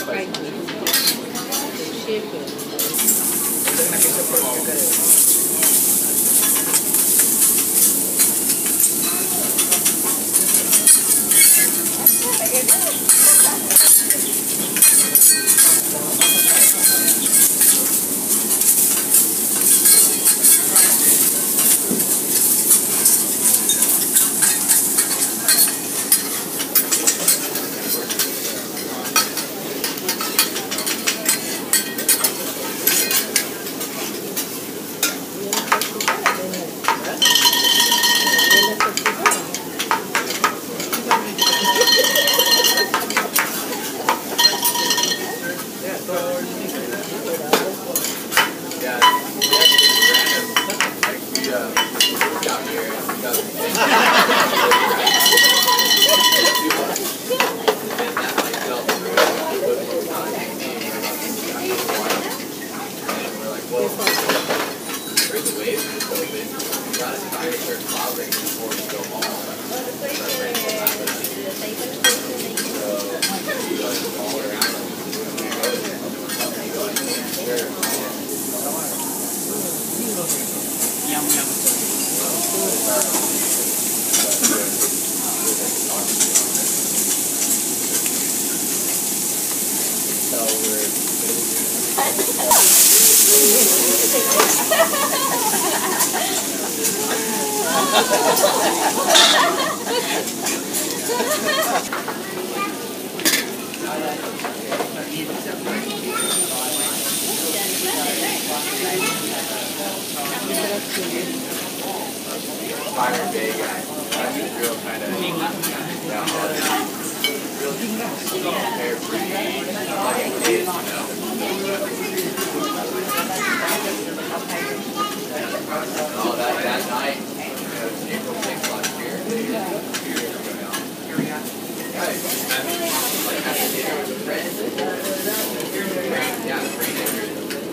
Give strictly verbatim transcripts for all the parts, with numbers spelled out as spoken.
Byron Bay guy. He's real kind of down real carefree, like a kid, you know. Oh, that that night, it was April sixth last year. Like having dinner with a friend. Yeah, the brain injury.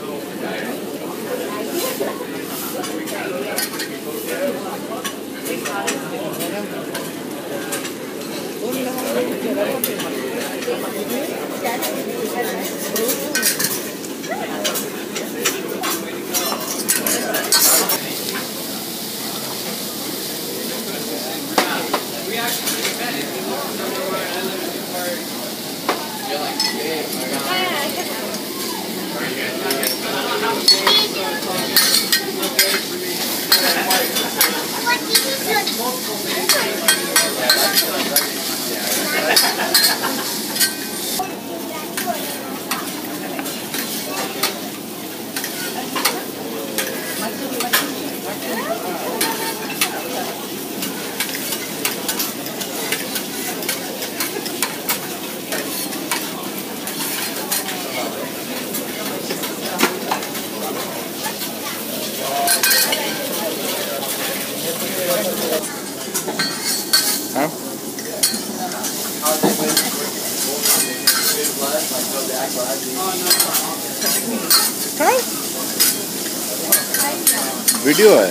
Video है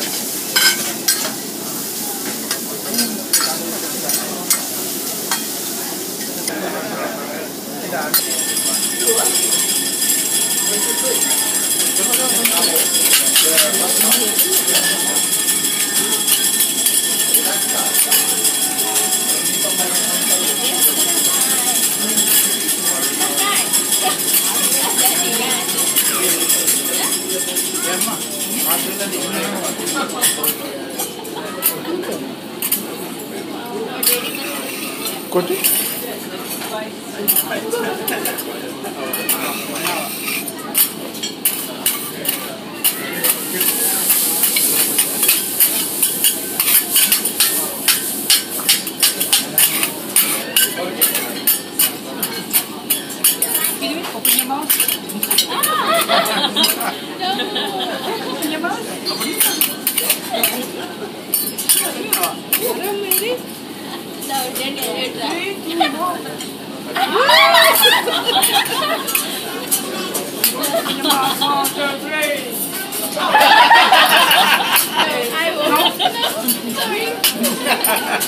कुछ Open your mouth. Open your mouth. No, then you do Open your mouth. One, two, three. I won't.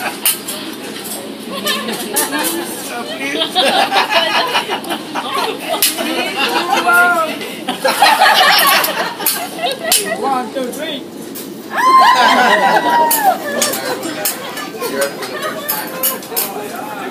Sorry. So please. One, two, three. You're for the first time.